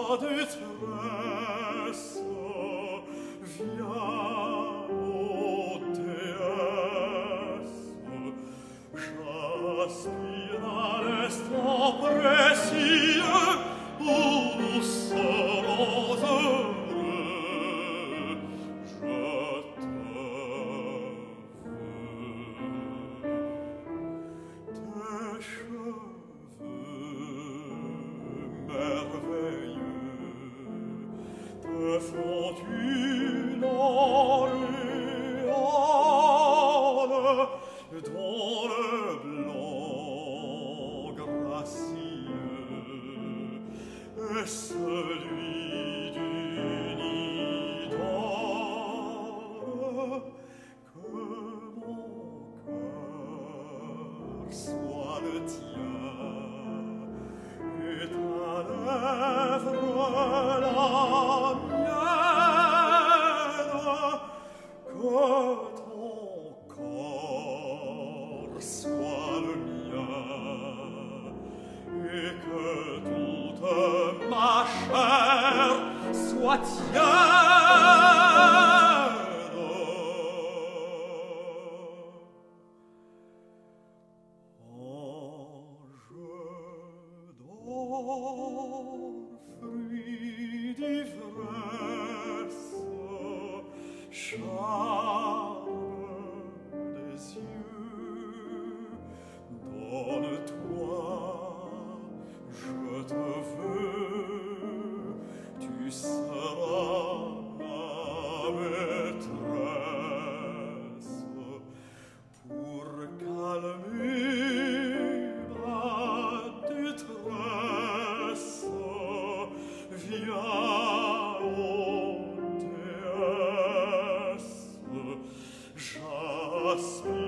détresse, viens, ô déesse, j'aspire à l'instant précieux où nous serons heureux, je te veux. Tes cheveux merveilleux te font une auréole dont le blanc gracieux est celui d'une idole. Que mon cœur soit le tien et ta lèvre la mienne, que ton corps soit le mien et que toute ma chair soit tienne. Fruit d'ivresse, charme des yeux, donne-toi, je te veux, tu seras ma maîtresse, pour calmer ma détresse. Viens, ô déesse, j'aspire